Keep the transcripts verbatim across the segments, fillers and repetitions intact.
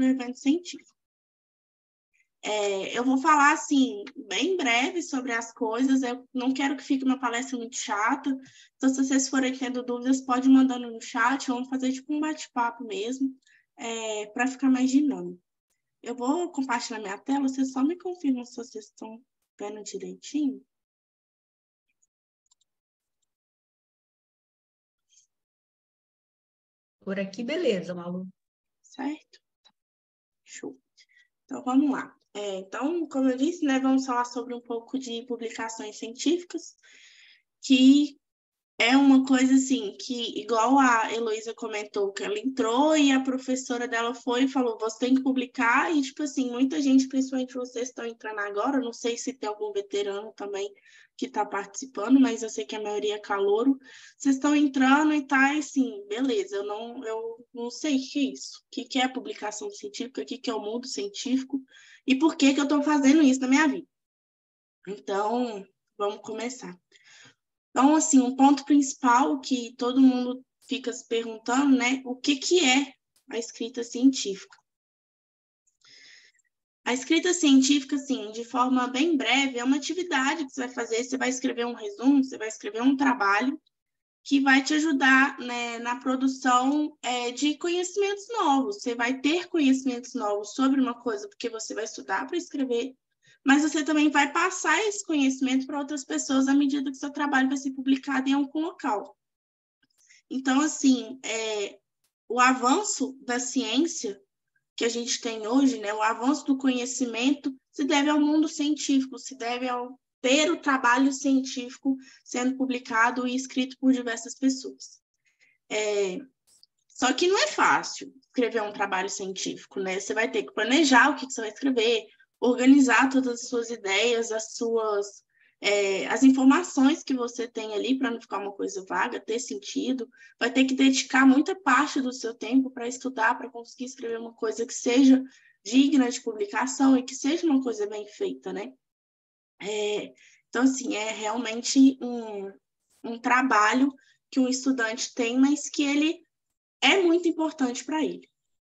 para o evento científico. É, eu vou falar, assim, bem breve sobre as coisas, eu não quero que fique uma palestra muito chata, então se vocês forem tendo dúvidas, pode ir mandando no chat, vamos fazer tipo um bate-papo mesmo, é, para ficar mais dinâmico. Eu vou compartilhar minha tela, vocês só me confirmam se vocês estão vendo direitinho. Por aqui, beleza, Malu. Certo? Show. Então, vamos lá. É, então, como eu disse, né, vamos falar sobre um pouco de publicações científicas, que é uma coisa assim, que igual a Heloísa comentou, que ela entrou e a professora dela foi e falou, você tem que publicar, e tipo assim, muita gente, principalmente vocês estão entrando agora, não sei se tem algum veterano também que está participando, mas eu sei que a maioria é calouro, vocês estão entrando e tá assim, beleza, eu não, eu não sei o que é isso, o que é publicação científica, o que é o mundo científico, e por que que eu estou fazendo isso na minha vida. Então, vamos começar. Então, assim, um ponto principal que todo mundo fica se perguntando, né, o que que é a escrita científica? A escrita científica, assim, de forma bem breve, é uma atividade que você vai fazer, você vai escrever um resumo, você vai escrever um trabalho que vai te ajudar, né, na produção é, de conhecimentos novos. Você vai ter conhecimentos novos sobre uma coisa, porque você vai estudar para escrever, mas você também vai passar esse conhecimento para outras pessoas à medida que seu trabalho vai ser publicado em algum local. Então, assim, é, o avanço da ciência que a gente tem hoje, né, o avanço do conhecimento, se deve ao mundo científico, se deve ao ter o trabalho científico sendo publicado e escrito por diversas pessoas. É, só que não é fácil escrever um trabalho científico, né? Você vai ter que planejar o que você vai escrever, organizar todas as suas ideias, as suas é, as informações que você tem ali para não ficar uma coisa vaga, ter sentido. Vai ter que dedicar muita parte do seu tempo para estudar, para conseguir escrever uma coisa que seja digna de publicação e que seja uma coisa bem feita, né? É, então, assim, é realmente um, um trabalho que um estudante tem, mas que ele é muito importante para ele.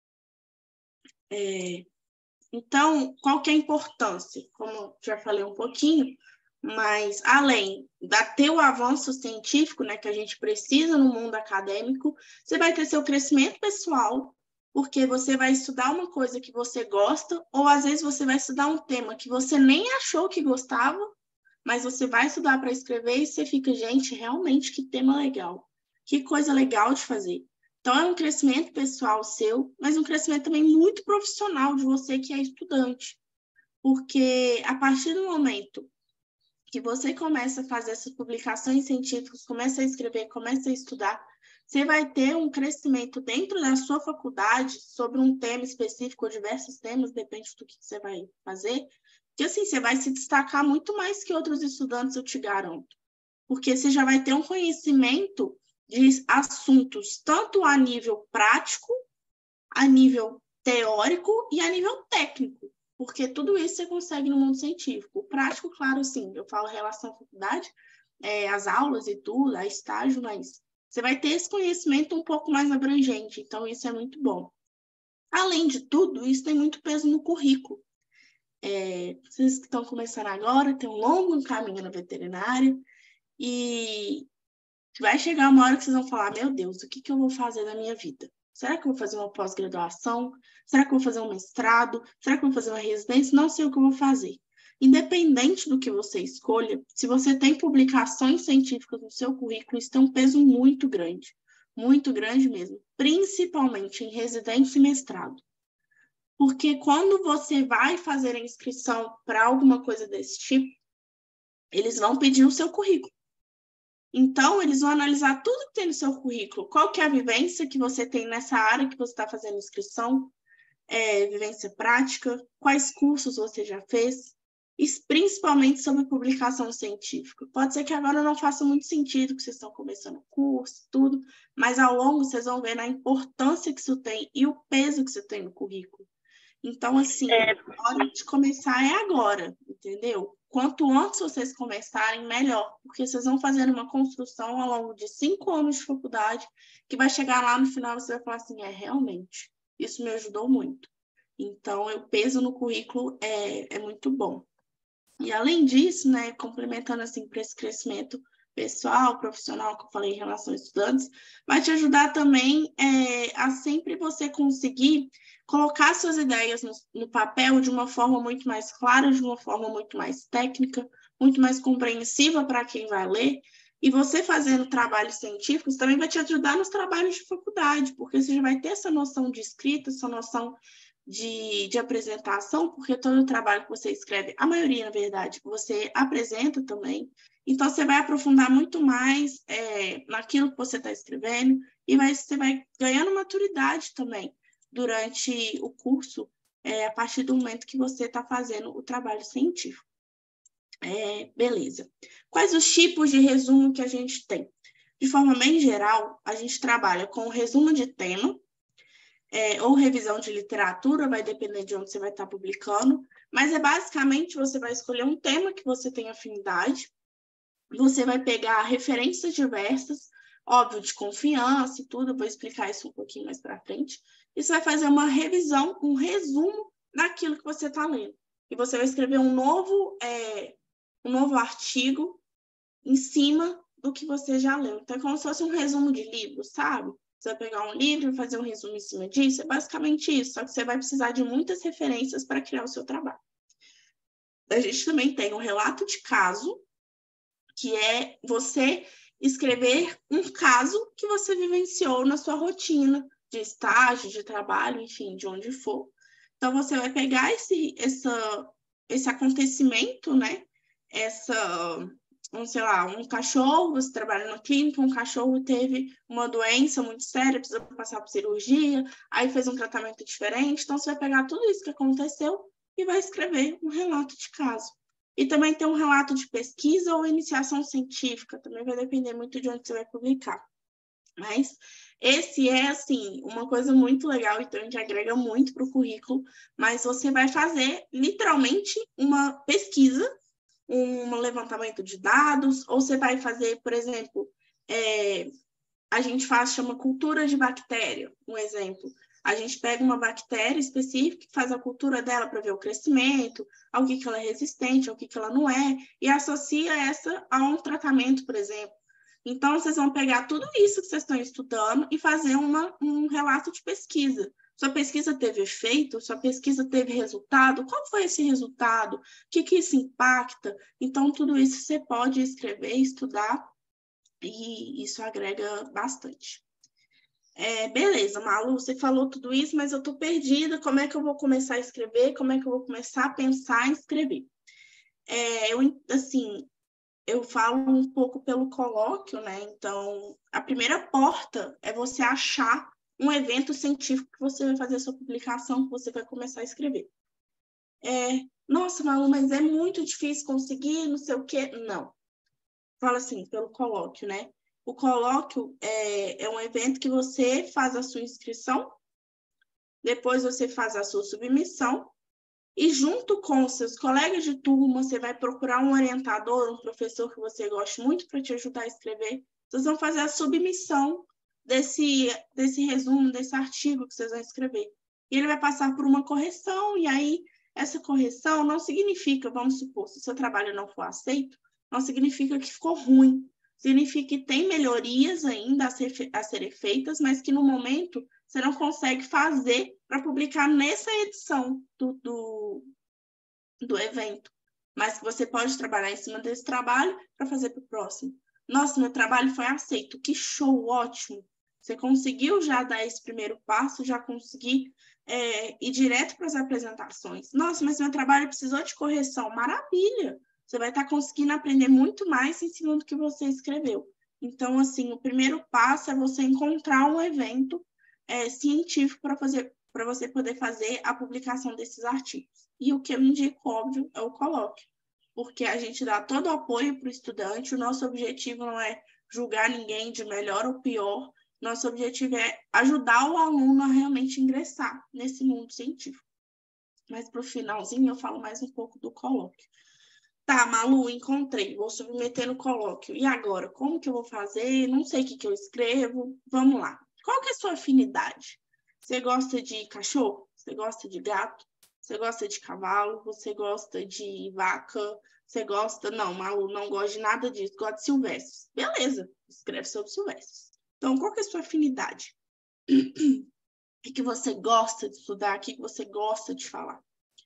É, então, qual que é a importância? Como já falei um pouquinho, mas além da ter o avanço científico, né, que a gente precisa no mundo acadêmico, você vai ter seu crescimento pessoal, porque você vai estudar uma coisa que você gosta, ou às vezes você vai estudar um tema que você nem achou que gostava, mas você vai estudar para escrever e você fica, gente, realmente que tema legal, que coisa legal de fazer. Então, é um crescimento pessoal seu, mas um crescimento também muito profissional de você que é estudante. Porque a partir do momento que você começa a fazer essas publicações científicas, começa a escrever, começa a estudar, você vai ter um crescimento dentro da sua faculdade sobre um tema específico ou diversos temas, depende do que você vai fazer, que assim, você vai se destacar muito mais que outros estudantes, eu te garanto. Porque você já vai ter um conhecimento de assuntos tanto a nível prático, a nível teórico e a nível técnico, porque tudo isso você consegue no mundo científico. O prático, claro, sim, eu falo relação à faculdade, é, as aulas e tudo, a estágio, mas você vai ter esse conhecimento um pouco mais abrangente, então isso é muito bom. Além de tudo, isso tem muito peso no currículo. É, vocês que estão começando agora, tem um longo caminho na veterinária, e vai chegar uma hora que vocês vão falar, meu Deus, o que, que eu vou fazer na minha vida? Será que eu vou fazer uma pós-graduação? Será que eu vou fazer um mestrado? Será que eu vou fazer uma residência? Não sei o que eu vou fazer. Independente do que você escolha, se você tem publicações científicas no seu currículo, isso tem um peso muito grande. Muito grande mesmo. Principalmente em residência e mestrado. Porque quando você vai fazer a inscrição para alguma coisa desse tipo, eles vão pedir o seu currículo. Então, eles vão analisar tudo que tem no seu currículo. Qual que é a vivência que você tem nessa área que você está fazendo inscrição, é, vivência prática, quais cursos você já fez, e principalmente sobre publicação científica. Pode ser que agora não faça muito sentido, que vocês estão começando o curso, tudo, mas ao longo vocês vão ver a importância que isso tem e o peso que isso tem no currículo. Então, assim, É, a hora de começar é agora, entendeu? Quanto antes vocês começarem, melhor, porque vocês vão fazendo uma construção ao longo de cinco anos de faculdade, que vai chegar lá no final você vai falar assim, é, realmente, isso me ajudou muito. Então, o peso no currículo é, é muito bom. E, além disso, né, complementando assim para esse crescimento pessoal, profissional, que eu falei em relação a estudantes, vai te ajudar também é, a sempre você conseguir colocar suas ideias no, no papel de uma forma muito mais clara, de uma forma muito mais técnica, muito mais compreensiva para quem vai ler. E você fazendo trabalhos científicos também vai te ajudar nos trabalhos de faculdade, porque você já vai ter essa noção de escrita, essa noção de, de apresentação, porque todo o trabalho que você escreve, a maioria, na verdade, você apresenta também. Então, você vai aprofundar muito mais é, naquilo que você está escrevendo e vai, você vai ganhando maturidade também durante o curso, é, a partir do momento que você está fazendo o trabalho científico. É, beleza. Quais os tipos de resumo que a gente tem? De forma bem geral, a gente trabalha com o resumo de tema, é, ou revisão de literatura, vai depender de onde você vai estar publicando, mas é basicamente você vai escolher um tema que você tem afinidade, você vai pegar referências diversas, óbvio, de confiança e tudo, eu vou explicar isso um pouquinho mais para frente, e você vai fazer uma revisão, um resumo daquilo que você está lendo. E você vai escrever um novo, é, um novo artigo em cima do que você já leu. Então, é como se fosse um resumo de livro, sabe? Você vai pegar um livro e fazer um resumo em cima disso, é basicamente isso, só que você vai precisar de muitas referências para criar o seu trabalho. A gente também tem um relato de caso, que é você escrever um caso que você vivenciou na sua rotina de estágio, de trabalho, enfim, de onde for. Então, você vai pegar esse, essa, esse acontecimento, né? Essa, um, sei lá, um cachorro, você trabalha na clínica, um cachorro teve uma doença muito séria, precisa passar por cirurgia, aí fez um tratamento diferente. Então, você vai pegar tudo isso que aconteceu e vai escrever um relato de caso. E também tem um relato de pesquisa ou iniciação científica, também vai depender muito de onde você vai publicar. Mas esse é, assim, uma coisa muito legal, então a gente agrega muito para o currículo, mas você vai fazer, literalmente, uma pesquisa, um levantamento de dados, ou você vai fazer, por exemplo, é, a gente faz, chama cultura de bactéria, um exemplo. A gente pega uma bactéria específica, faz a cultura dela para ver o crescimento, ao que, que ela é resistente, ao que, que ela não é, e associa essa a um tratamento, por exemplo. Então, vocês vão pegar tudo isso que vocês estão estudando e fazer uma, um relato de pesquisa. Sua pesquisa teve efeito? Sua pesquisa teve resultado? Qual foi esse resultado? O que, que isso impacta? Então, tudo isso você pode escrever, estudar, e isso agrega bastante. É, beleza, Malu, você falou tudo isso, mas eu estou perdida. Como é que eu vou começar a escrever? Como é que eu vou começar a pensar em escrever? É, eu, assim, eu falo um pouco pelo colóquio, né? Então, a primeira porta é você achar um evento científico que você vai fazer a sua publicação, que você vai começar a escrever. É, nossa, Malu, mas é muito difícil conseguir, não sei o quê. Não. Fala assim, pelo colóquio, né? O colóquio é, é um evento que você faz a sua inscrição, depois você faz a sua submissão, e junto com os seus colegas de turma, você vai procurar um orientador, um professor que você goste muito para te ajudar a escrever. Vocês vão fazer a submissão desse, desse resumo, desse artigo que vocês vão escrever. E ele vai passar por uma correção, e aí essa correção não significa, vamos supor, se o seu trabalho não for aceito, não significa que ficou ruim. Significa que tem melhorias ainda a, ser, a serem feitas, mas que no momento você não consegue fazer para publicar nessa edição do, do, do evento. Mas que você pode trabalhar em cima desse trabalho para fazer para o próximo. Nossa, meu trabalho foi aceito, que show, ótimo. Você conseguiu já dar esse primeiro passo, já consegui é, ir direto para as apresentações. Nossa, mas meu trabalho precisou de correção. Maravilha! Você vai estar conseguindo aprender muito mais em cima do que você escreveu. Então, assim, o primeiro passo é você encontrar um evento é, científico para fazer, para você poder fazer a publicação desses artigos. E o que eu indico, óbvio, é o colóquio, porque a gente dá todo o apoio para o estudante, o nosso objetivo não é julgar ninguém de melhor ou pior, nosso objetivo é ajudar o aluno a realmente ingressar nesse mundo científico. Mas para o finalzinho eu falo mais um pouco do colóquio. Tá, Malu, encontrei, vou submeter no colóquio. E agora, como que eu vou fazer? Não sei o que, que eu escrevo. Vamos lá. Qual que é a sua afinidade? Você gosta de cachorro? Você gosta de gato? Você gosta de cavalo? Você gosta de vaca? Você gosta... Não, Malu, não gosta de nada disso. Gosta de silvestres. Beleza, escreve sobre silvestres. Então, qual que é a sua afinidade? O que você gosta de estudar? O que você gosta de falar?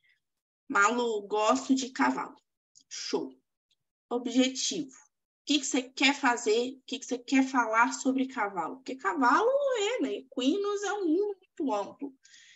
Malu, gosto de cavalo. Show. Objetivo. O que você quer fazer? O que você quer falar sobre cavalo? Porque cavalo é, né? Equinos é um mundo muito amplo.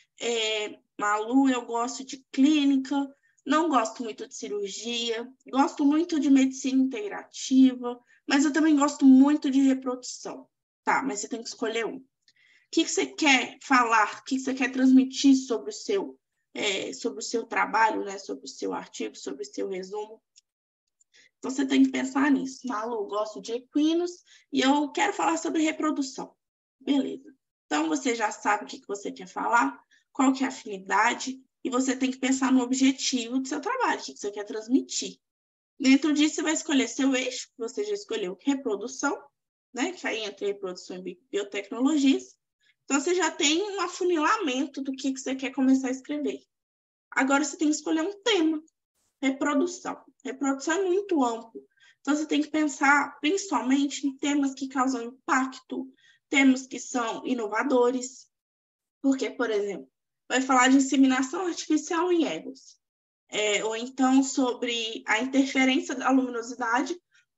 É, Malu, eu gosto de clínica, não gosto muito de cirurgia, gosto muito de medicina integrativa, mas eu também gosto muito de reprodução. Tá, mas você tem que escolher um. O que você quer falar? O que você quer transmitir sobre o seu, é, sobre o seu trabalho, né? Sobre o seu artigo, sobre o seu resumo? Então, você tem que pensar nisso. Malu, eu gosto de equinos e eu quero falar sobre reprodução. Beleza. Então, você já sabe o que você quer falar, qual que é a afinidade, e você tem que pensar no objetivo do seu trabalho, o que você quer transmitir. Dentro disso, você vai escolher seu eixo, que você já escolheu reprodução, né? Que aí entra reprodução e biotecnologias. Então, você já tem um afunilamento do que você quer começar a escrever. Agora, você tem que escolher um tema. Reprodução. Reprodução é muito amplo. Então, você tem que pensar principalmente em temas que causam impacto, temas que são inovadores. Porque, por exemplo, vai falar de inseminação artificial em egos. É, ou então sobre a interferência da luminosidade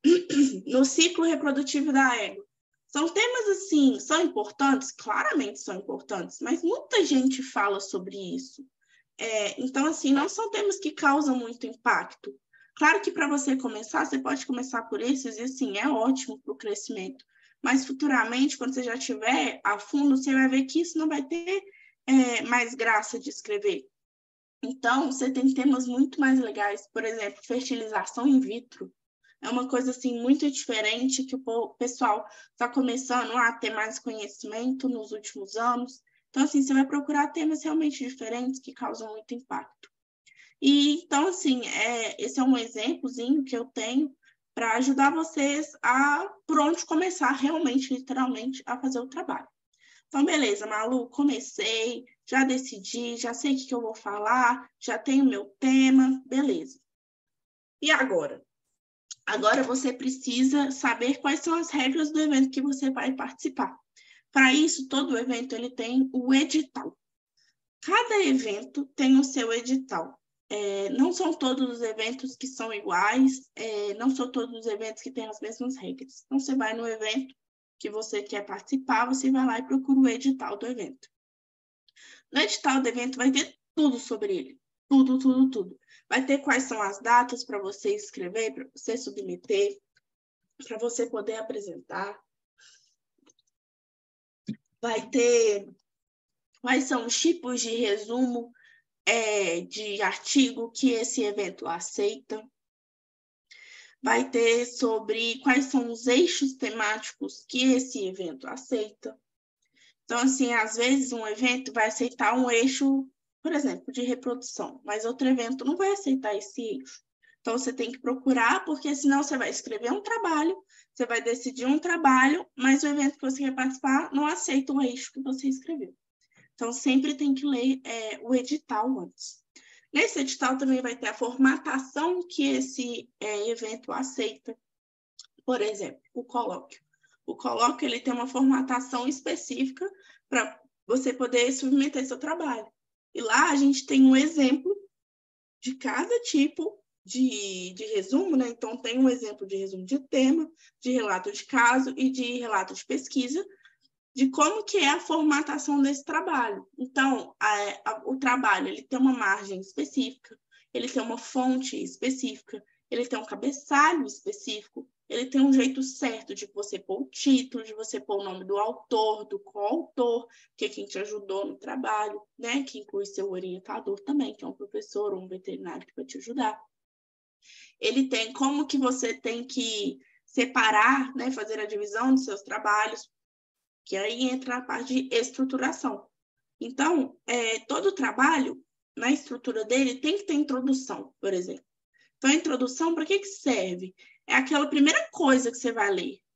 no ciclo reprodutivo da ego. São temas, assim, são importantes? Claramente são importantes, mas muita gente fala sobre isso. É, então, assim, não são temas que causam muito impacto. Claro que para você começar, você pode começar por esses, e assim, é ótimo para o crescimento. Mas futuramente, quando você já estiver a fundo, você vai ver que isso não vai ter é, mais graça de escrever. Então, você tem temas muito mais legais. Por exemplo, fertilização in vitro. É uma coisa, assim, muito diferente que o pessoal está começando a ter mais conhecimento nos últimos anos. Então, assim, você vai procurar temas realmente diferentes que causam muito impacto. E, então, assim, é, esse é um exemplozinho que eu tenho para ajudar vocês a, por onde começar realmente, literalmente, a fazer o trabalho. Então, beleza, Malu, comecei, já decidi, já sei o que, que eu vou falar, já tenho meu tema, beleza. E agora? Agora você precisa saber quais são as regras do evento que você vai participar. Para isso, todo evento ele tem o edital. Cada evento tem o seu edital. É, não são todos os eventos que são iguais, é, não são todos os eventos que têm as mesmas regras. Então, você vai no evento que você quer participar, você vai lá e procura o edital do evento. No edital do evento vai ter tudo sobre ele. Tudo, tudo, tudo. Vai ter quais são as datas para você escrever, para você submeter, para você poder apresentar. Vai ter quais são os tipos de resumo é, de artigo que esse evento aceita. Vai ter sobre quais são os eixos temáticos que esse evento aceita. Então, assim, às vezes um evento vai aceitar um eixo, por exemplo, de reprodução, mas outro evento não vai aceitar esse eixo. Então, você tem que procurar, porque senão você vai escrever um trabalho, você vai decidir um trabalho, mas o evento que você quer participar não aceita o eixo que você escreveu. Então, sempre tem que ler é, o edital antes. Nesse edital também vai ter a formatação que esse é, evento aceita. Por exemplo, o colóquio. O colóquio ele tem uma formatação específica para você poder submeter seu trabalho. E lá a gente tem um exemplo de cada tipo de, de resumo, né? Então, tem um exemplo de resumo de tema, de relato de caso e de relato de pesquisa, de como que é a formatação desse trabalho. Então, a, a, o trabalho ele tem uma margem específica, ele tem uma fonte específica, ele tem um cabeçalho específico, ele tem um jeito certo de você pôr o título, de você pôr o nome do autor, do coautor, que é quem te ajudou no trabalho, né? Que inclui seu orientador também, que é um professor ou um veterinário que vai te ajudar. Ele tem como que você tem que separar, né? Fazer a divisão dos seus trabalhos, que aí entra a parte de estruturação. Então, é, todo trabalho, na estrutura dele, tem que ter introdução, por exemplo. Então, a introdução, para que que serve? É aquela primeira coisa que você vai ler.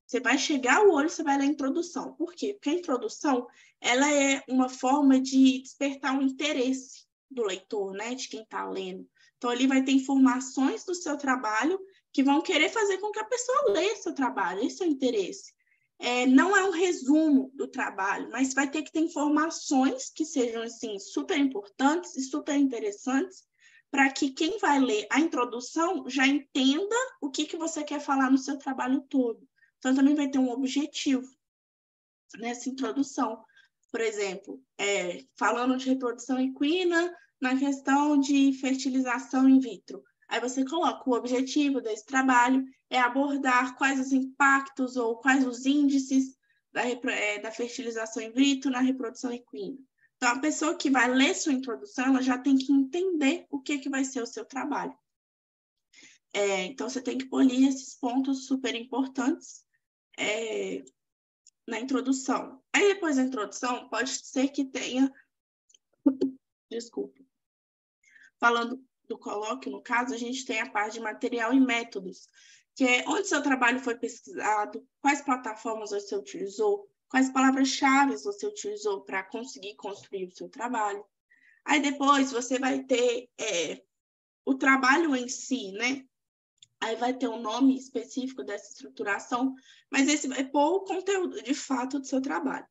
Você vai chegar o olho, você vai ler a introdução. Por quê? Porque a introdução, ela é uma forma de despertar o interesse do leitor, né? De quem está lendo. Então, ali vai ter informações do seu trabalho que vão querer fazer com que a pessoa leia seu trabalho. Esse é o interesse. É, não é um resumo do trabalho, mas vai ter que ter informações que sejam, assim, super importantes e super interessantes para que quem vai ler a introdução já entenda o que, que você quer falar no seu trabalho todo. Então, também vai ter um objetivo nessa introdução. Por exemplo, é, falando de reprodução equina na questão de fertilização in vitro. Aí você coloca o objetivo desse trabalho é abordar quais os impactos ou quais os índices da, é, da fertilização in vitro na reprodução equina. Então, a pessoa que vai ler sua introdução, ela já tem que entender o que, que vai ser o seu trabalho. É, então, você tem que polir esses pontos super importantes é, na introdução. Aí, depois da introdução, pode ser que tenha... Desculpa. Falando do colóquio, no caso, a gente tem a parte de material e métodos, que é onde seu trabalho foi pesquisado, quais plataformas você utilizou, quais palavras-chave você utilizou para conseguir construir o seu trabalho. Aí depois você vai ter é, o trabalho em si, né? Aí vai ter um nome específico dessa estruturação, mas esse vai pôr o conteúdo de fato do seu trabalho.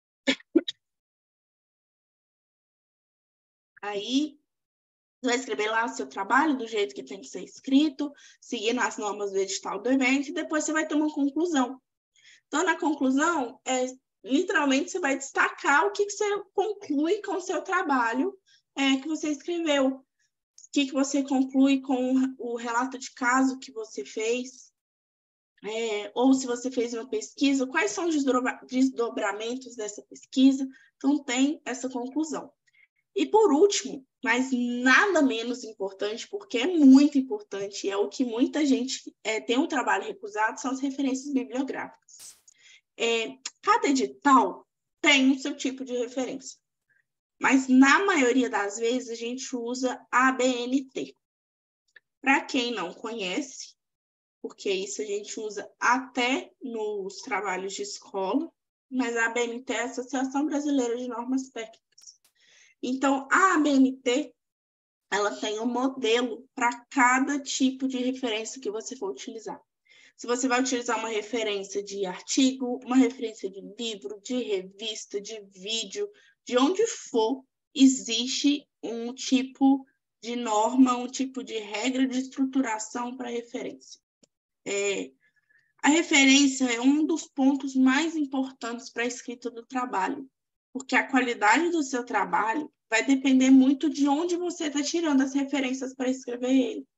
Aí você vai escrever lá o seu trabalho do jeito que tem que ser escrito, seguindo as normas do edital do evento, e depois você vai ter uma conclusão. Então, na conclusão, é, literalmente, você vai destacar o que, que você conclui com o seu trabalho é, que você escreveu. O que, que você conclui com o relato de caso que você fez, é, ou se você fez uma pesquisa, quais são os desdobramentos dessa pesquisa. Então, tem essa conclusão. E, por último, mas nada menos importante, porque é muito importante, é o que muita gente é, tem um trabalho recusado, são as referências bibliográficas. É, cada edital tem o seu tipo de referência, mas na maioria das vezes a gente usa a A B N T. Para quem não conhece, porque isso a gente usa até nos trabalhos de escola, mas a A B N T é a Associação Brasileira de Normas Técnicas. Então, a A B N T, ela tem um modelo para cada tipo de referência que você for utilizar. Se você vai utilizar uma referência de artigo, uma referência de livro, de revista, de vídeo, de onde for, existe um tipo de norma, um tipo de regra de estruturação para referência. É, a referência é um dos pontos mais importantes para a escrita do trabalho, porque a qualidade do seu trabalho vai depender muito de onde você está tirando as referências para escrever ele.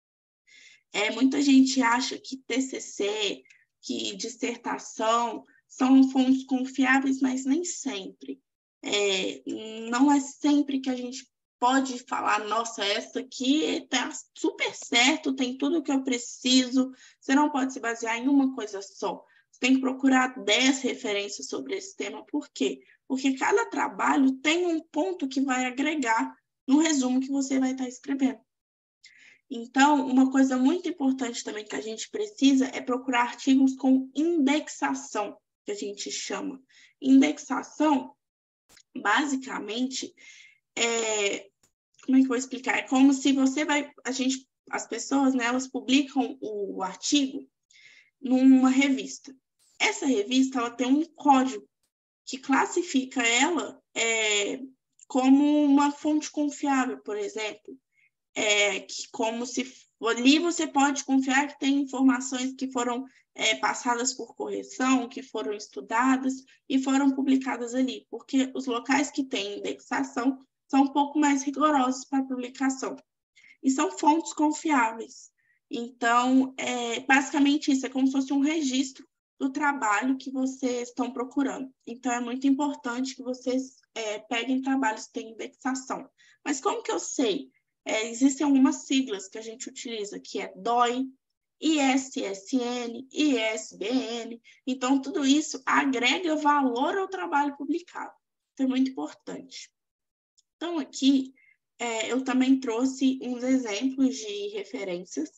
É, muita gente acha que T C C, que dissertação são fontes confiáveis, mas nem sempre. É, não é sempre que a gente pode falar, nossa, essa aqui está super certo, tem tudo o que eu preciso. Você não pode se basear em uma coisa só. Você tem que procurar dez referências sobre esse tema. Por quê? Porque cada trabalho tem um ponto que vai agregar no resumo que você vai estar escrevendo. Então, uma coisa muito importante também que a gente precisa é procurar artigos com indexação, que a gente chama. Indexação, basicamente, é... Como é que eu vou explicar? É como se você vai... A gente, as pessoas, né, elas publicam o artigo numa revista. Essa revista, ela tem um código que classifica ela é, como uma fonte confiável, por exemplo. É, que como se ali você pode confiar que tem informações que foram é, passadas por correção, que foram estudadas e foram publicadas ali, porque os locais que têm indexação são um pouco mais rigorosos para publicação e são fontes confiáveis. Então, é, basicamente isso, é como se fosse um registro do trabalho que vocês estão procurando. Então, é muito importante que vocês é, peguem trabalhos que têm indexação. Mas como que eu sei? É, existem algumas siglas que a gente utiliza, que é D O I, I S S N, I S B N. Então, tudo isso agrega valor ao trabalho publicado. Então, é muito importante. Então, aqui, é, eu também trouxe uns exemplos de referências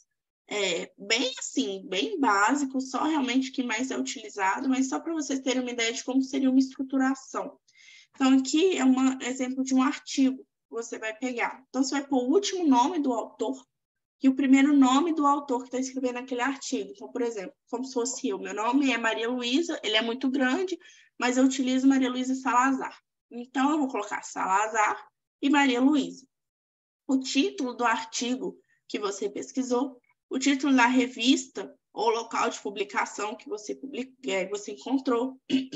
É bem assim, bem básico, só realmente o que mais é utilizado, mas só para vocês terem uma ideia de como seria uma estruturação. Então, aqui é um exemplo de um artigo que você vai pegar. Então, você vai pôr o último nome do autor e o primeiro nome do autor que está escrevendo aquele artigo. Então, por exemplo, como se fosse eu. Meu nome é Maria Luísa, ele é muito grande, mas eu utilizo Maria Luísa Salazar. Então, eu vou colocar Salazar e Maria Luísa. O título do artigo que você pesquisou, o título da revista ou local de publicação que você, publica, é, você encontrou,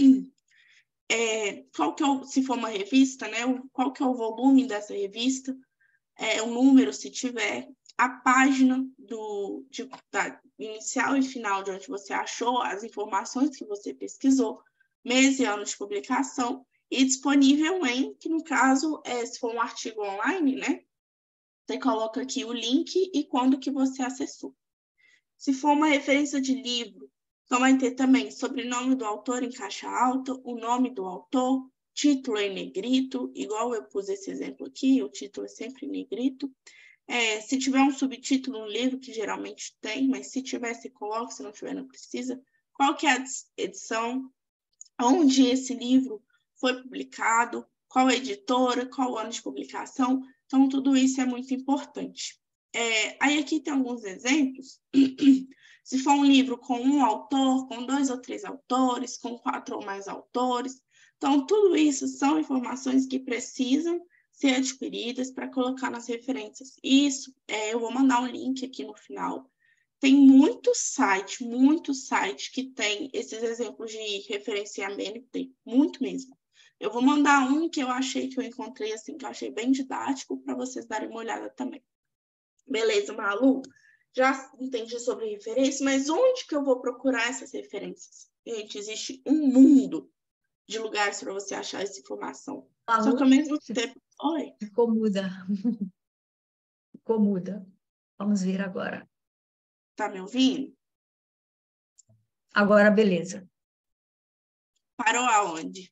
é, qual que é o, se for uma revista, né, qual que é o volume dessa revista, é, o número, se tiver, a página do, de, da inicial e final de onde você achou, as informações que você pesquisou, mês e ano de publicação, e disponível em, que no caso, é, se for um artigo online, né, você coloca aqui o link e quando que você acessou. Se for uma referência de livro, então vai ter também sobrenome do autor em caixa alta, o nome do autor, título em negrito, igual eu pus esse exemplo aqui, o título é sempre em negrito. É, se tiver um subtítulo no livro, que geralmente tem, mas se tiver, você coloca, se não tiver, não precisa. Qual que é a edição, onde esse livro foi publicado, qual a editora, qual o ano de publicação. Então, tudo isso é muito importante. É, aí aqui tem alguns exemplos. Se for um livro com um autor, com dois ou três autores, com quatro ou mais autores. Então, tudo isso são informações que precisam ser adquiridas para colocar nas referências. Isso, é, eu vou mandar um link aqui no final. Tem muito site, muito site que tem esses exemplos de referenciamento, tem muito mesmo. Eu vou mandar um que eu achei que eu encontrei, assim, que eu achei bem didático, para vocês darem uma olhada também. Beleza, Malu? Já entendi sobre referência, mas onde que eu vou procurar essas referências? Gente, existe um mundo de lugares para você achar essa informação. Malu, Só que ao mesmo tempo... Oi? Ficou muda. Ficou muda. Vamos ver agora. Tá me ouvindo? Agora, beleza. Parou aonde?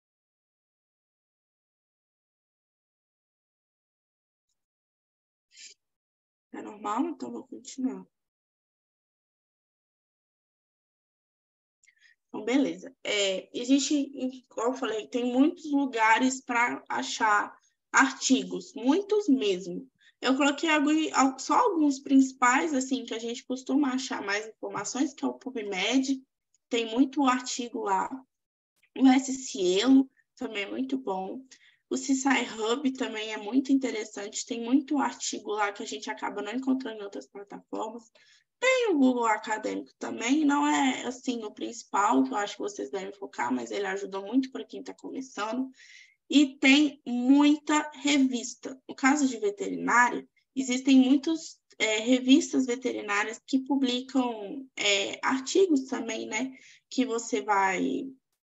É normal? Então vou continuar. Então, beleza. É, existe, como eu falei, tem muitos lugares para achar artigos, muitos mesmo. Eu coloquei só alguns principais, assim, que a gente costuma achar mais informações, que é o PubMed, tem muito artigo lá. O S-Cielo também é muito bom. O CSciHub também é muito interessante, tem muito artigo lá que a gente acaba não encontrando em outras plataformas. Tem o Google Acadêmico também, não é assim o principal, que eu acho que vocês devem focar, mas ele ajuda muito para quem está começando. E tem muita revista. No caso de veterinária, existem muitas é, revistas veterinárias que publicam é, artigos também, né? Que você vai,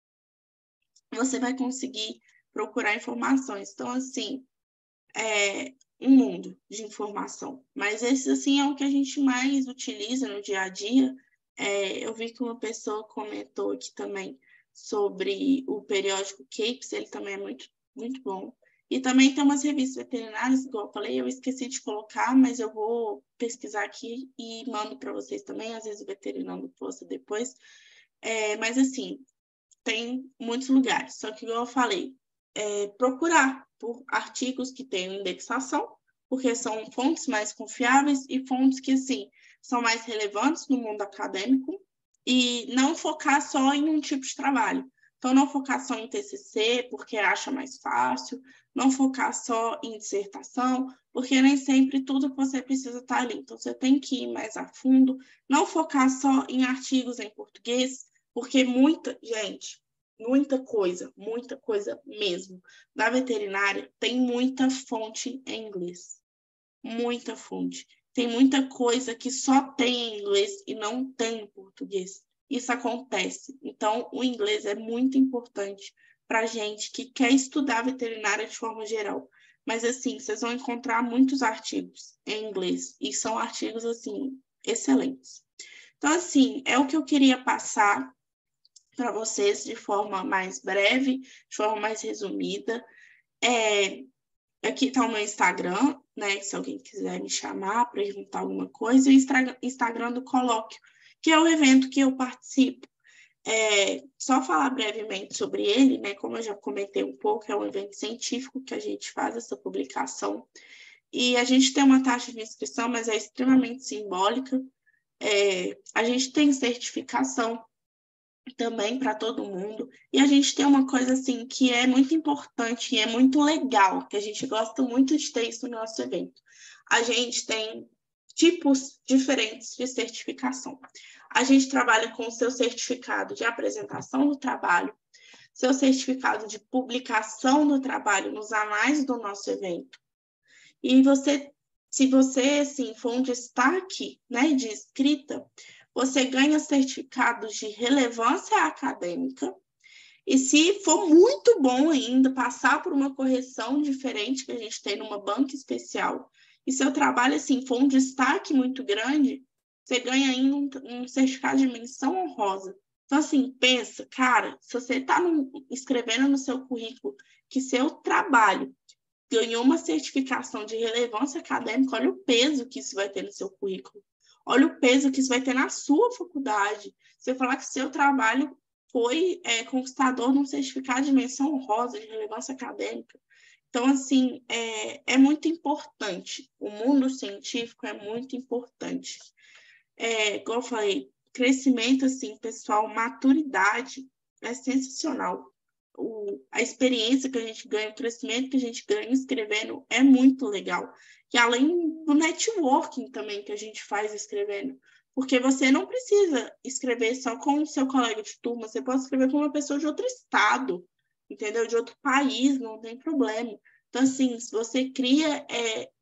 você vai conseguir procurar informações. Então, assim, é um mundo de informação. Mas esse, assim, é o que a gente mais utiliza no dia a dia. É, eu vi que uma pessoa comentou aqui também sobre o periódico Capes, ele também é muito, muito bom. E também tem umas revistas veterinárias, igual eu falei, eu esqueci de colocar, mas eu vou pesquisar aqui e mando para vocês também, às vezes o veterinário posta depois. É, mas, assim, tem muitos lugares. Só que, igual eu falei, é, procurar por artigos que tenham indexação, porque são fontes mais confiáveis e fontes que, assim, são mais relevantes no mundo acadêmico e não focar só em um tipo de trabalho. Então, não focar só em T C C, porque acha mais fácil, não focar só em dissertação, porque nem sempre tudo que você precisa está ali. Então, você tem que ir mais a fundo, não focar só em artigos em português, porque muita, gente, muita coisa, muita coisa mesmo, da veterinária tem muita fonte em inglês. Muita fonte. Tem muita coisa que só tem em inglês e não tem em português. Isso acontece. Então, o inglês é muito importante para gente que quer estudar veterinária de forma geral. Mas, assim, vocês vão encontrar muitos artigos em inglês. E são artigos, assim, excelentes. Então, assim, é o que eu queria passar para vocês de forma mais breve, de forma mais resumida. É, aqui está o meu Instagram, né? Se alguém quiser me chamar para perguntar alguma coisa, e o Instagram do Colóquio, que é o evento que eu participo. É, só falar brevemente sobre ele, né? Como eu já comentei um pouco, é um evento científico que a gente faz essa publicação. E a gente tem uma taxa de inscrição, mas é extremamente simbólica. É, a gente tem certificação também para todo mundo. E a gente tem uma coisa assim que é muito importante e é muito legal, que a gente gosta muito de ter isso no nosso evento. A gente tem tipos diferentes de certificação. A gente trabalha com o seu certificado de apresentação do trabalho, seu certificado de publicação do trabalho nos anais do nosso evento. E você, se você assim, for um destaque, né, de escrita, você ganha certificados de relevância acadêmica. E se for muito bom ainda, passar por uma correção diferente que a gente tem numa banca especial, e seu trabalho assim, for um destaque muito grande, você ganha ainda um, um certificado de menção honrosa. Então, assim, pensa, cara, se você está escrevendo no seu currículo que seu trabalho ganhou uma certificação de relevância acadêmica, olha o peso que isso vai ter no seu currículo. Olha o peso que isso vai ter na sua faculdade. Você falar que seu trabalho foi é, conquistador de um certificado de menção honrosa, de relevância acadêmica. Então, assim, é, é muito importante. O mundo científico é muito importante. É, igual eu falei, crescimento, assim, pessoal, maturidade é sensacional. O, a experiência que a gente ganha, o crescimento que a gente ganha escrevendo é muito legal. E além do networking também que a gente faz escrevendo. Porque você não precisa escrever só com o seu colega de turma, você pode escrever com uma pessoa de outro estado, entendeu? De outro país, não tem problema. Então, assim, se você cria é,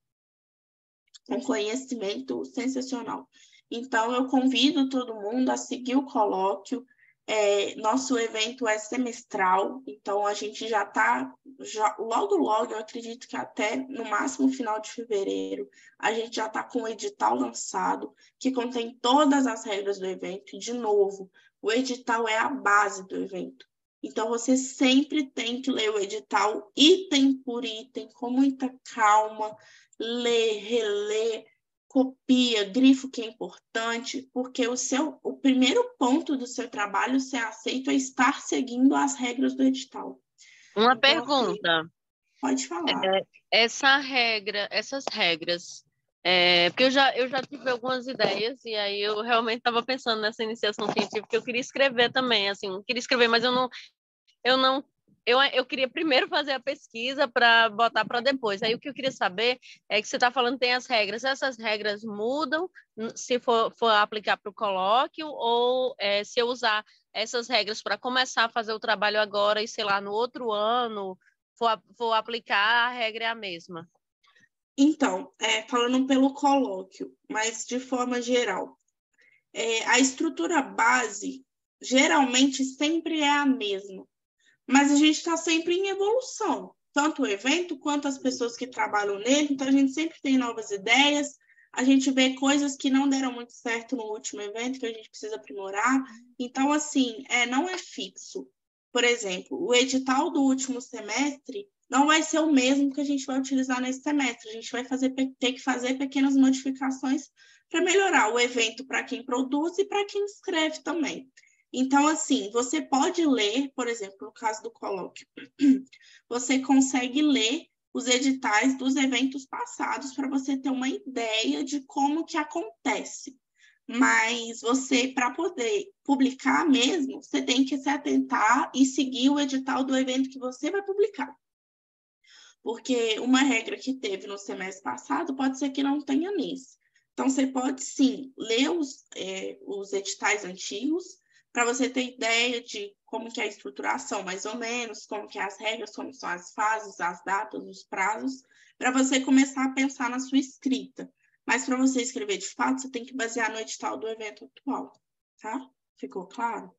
um conhecimento sensacional. Então, eu convido todo mundo a seguir o colóquio. É, nosso evento é semestral, então a gente já está, já, logo, logo, eu acredito que até no máximo final de fevereiro, a gente já está com o edital lançado, que contém todas as regras do evento. E, de novo, o edital é a base do evento. Então, você sempre tem que ler o edital item por item, com muita calma, ler, reler, copia, grifo que é importante, porque o, seu, o primeiro ponto do seu trabalho ser aceito é estar seguindo as regras do edital. Uma então, pergunta. Assim, pode falar. É, essa regra, essas regras, é, porque eu já, eu já tive algumas ideias e aí eu realmente estava pensando nessa iniciação científica que eu queria escrever também, assim, eu queria escrever, mas eu não, eu não Eu, eu queria primeiro fazer a pesquisa para botar para depois. Aí o que eu queria saber é que você está falando que tem as regras. Essas regras mudam se for, for aplicar para o colóquio ou é, se eu usar essas regras para começar a fazer o trabalho agora e, sei lá, no outro ano for, for aplicar, a regra é a mesma? Então, é, falando pelo colóquio, mas de forma geral, é, a estrutura base geralmente sempre é a mesma. Mas a gente está sempre em evolução, tanto o evento quanto as pessoas que trabalham nele. Então, a gente sempre tem novas ideias, a gente vê coisas que não deram muito certo no último evento, que a gente precisa aprimorar. Então, assim, é, não é fixo. Por exemplo, o edital do último semestre não vai ser o mesmo que a gente vai utilizar nesse semestre. A gente vai fazer, ter que fazer pequenas modificações para melhorar o evento para quem produz e para quem escreve também. Então, assim, você pode ler, por exemplo, no caso do colóquio, você consegue ler os editais dos eventos passados para você ter uma ideia de como que acontece. Mas você, para poder publicar mesmo, você tem que se atentar e seguir o edital do evento que você vai publicar. Porque uma regra que teve no semestre passado pode ser que não tenha nesse. Então, você pode, sim, ler os, é, os editais antigos, para você ter ideia de como que é a estruturação, mais ou menos, como que é as regras, como são as fases, as datas, os prazos, para você começar a pensar na sua escrita. Mas para você escrever de fato, você tem que basear no edital do evento atual, tá? Ficou claro?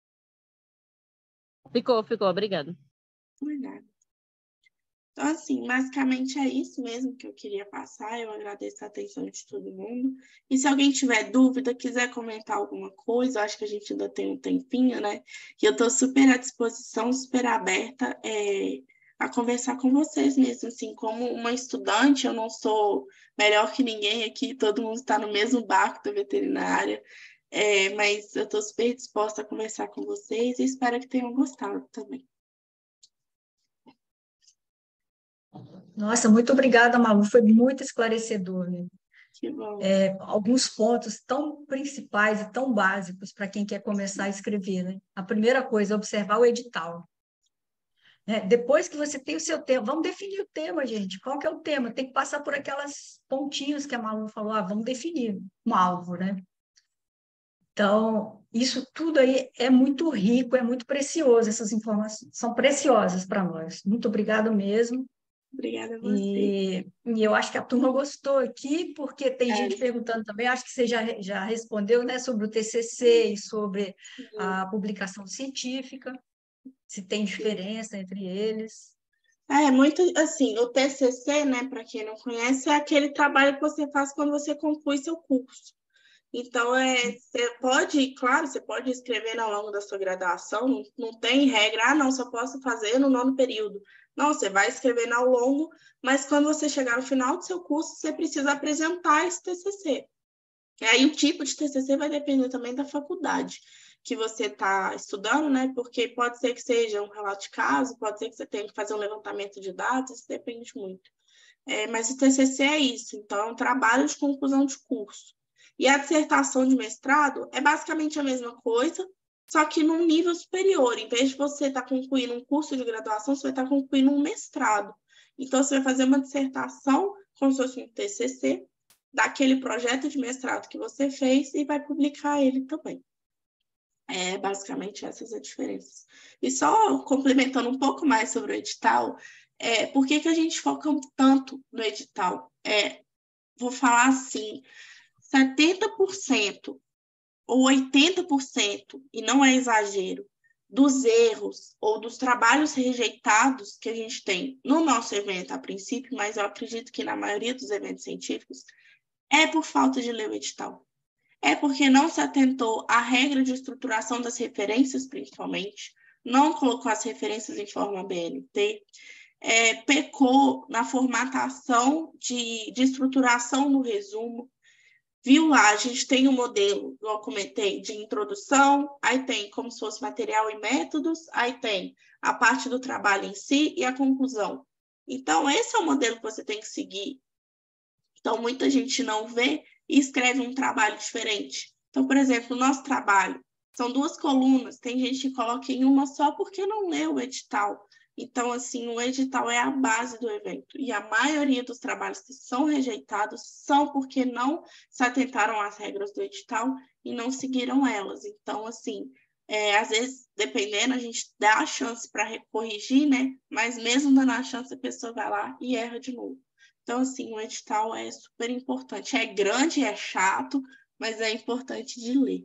Ficou, ficou, obrigada. Obrigada. Então, assim, basicamente é isso mesmo que eu queria passar. Eu agradeço a atenção de todo mundo. E se alguém tiver dúvida, quiser comentar alguma coisa, acho que a gente ainda tem um tempinho, né? E eu estou super à disposição, super aberta é, a conversar com vocês mesmo, assim, como uma estudante, eu não sou melhor que ninguém aqui, todo mundo está no mesmo barco da veterinária, é, mas eu estou super disposta a conversar com vocês e espero que tenham gostado também. Nossa, muito obrigada, Malu, foi muito esclarecedor, né? Que bom. É, alguns pontos tão principais e tão básicos para quem quer começar a escrever, né? A primeira coisa é observar o edital. Né? Depois que você tem o seu tema, vamos definir o tema, gente. Qual que é o tema? Tem que passar por aquelas pontinhos que a Malu falou, ah, vamos definir um alvo, né? Então, isso tudo aí é muito rico, é muito precioso, essas informações são preciosas para nós. Muito obrigada mesmo. Obrigada a você. E, e eu acho que a turma gostou aqui, porque tem É. gente perguntando também, acho que você já, já respondeu, né, sobre o T C C e sobre a publicação científica, se tem diferença entre eles. É, muito assim, o T C C, né, para quem não conhece, é aquele trabalho que você faz quando você conclui seu curso. Então, é, você pode, claro, você pode escrever ao longo da sua graduação, não, não tem regra, ah, não, só posso fazer no nono período. Não, você vai escrevendo ao longo, mas quando você chegar no final do seu curso, você precisa apresentar esse T C C. E aí, o tipo de T C C vai depender também da faculdade que você está estudando, né? Porque pode ser que seja um relato de caso, pode ser que você tenha que fazer um levantamento de dados, isso depende muito. É, mas o T C C é isso, então é um trabalho de conclusão de curso. E a dissertação de mestrado é basicamente a mesma coisa, só que num nível superior. Em vez de você estar concluindo um curso de graduação, você vai estar concluindo um mestrado. Então, você vai fazer uma dissertação, como se fosse um T C C, daquele projeto de mestrado que você fez e vai publicar ele também. É basicamente essas as diferenças. E só complementando um pouco mais sobre o edital, é, por que, que a gente foca tanto no edital? É, vou falar assim, setenta por cento ou oitenta por cento, e não é exagero, dos erros ou dos trabalhos rejeitados que a gente tem no nosso evento a princípio, mas eu acredito que na maioria dos eventos científicos, é por falta de ler o edital. É porque não se atentou à regra de estruturação das referências, principalmente, não colocou as referências em forma B N T, é, pecou na formatação de, de estruturação no resumo. Viu lá, a gente tem um modelo, igual eu comentei, de introdução, aí tem como se fosse material e métodos, aí tem a parte do trabalho em si e a conclusão. Então, esse é o modelo que você tem que seguir. Então, muita gente não vê e escreve um trabalho diferente. Então, por exemplo, o nosso trabalho são duas colunas, tem gente que coloca em uma só porque não leu o edital. Então, assim, o edital é a base do evento. E a maioria dos trabalhos que são rejeitados são porque não se atentaram às regras do edital e não seguiram elas. Então, assim, é, às vezes, dependendo, a gente dá a chance para corrigir, né? Mas mesmo dando a chance, a pessoa vai lá e erra de novo. Então, assim, o edital é super importante. É grande, é chato, mas é importante de ler.